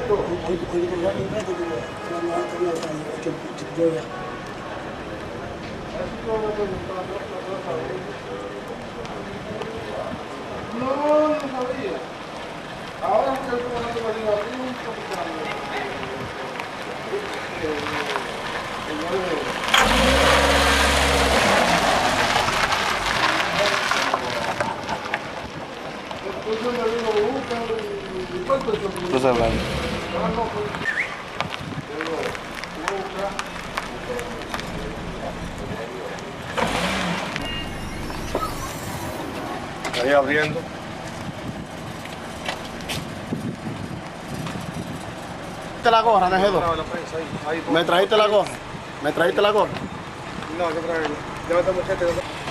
No, no sabía. Ahora que estoy tomando la liga, un Estás hablando. Ahí abriendo. La gorra, Nejedo. ¿Me trajiste la gorra? ¿Me trajiste la gorra? No, yo traigo. Ya esta mujer te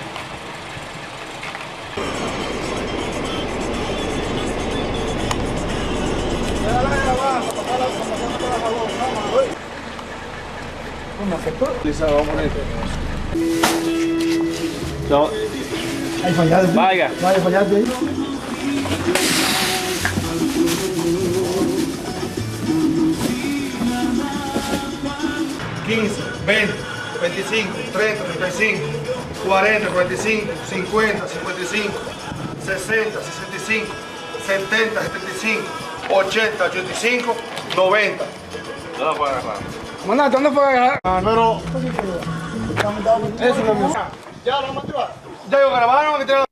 No. Ahí fallaste. Vaya. Vaya, fallaste ahí. $15, $20, $25, $30, $35, $40, $45, $50, $55, $60, $65, $70, $75, $80, $85, $90. No lo puedo agarrar. Maná, ¿dónde fue a agarrar? Pero... Eso no me... Ya, lo mandé. Ya yo grabaron, que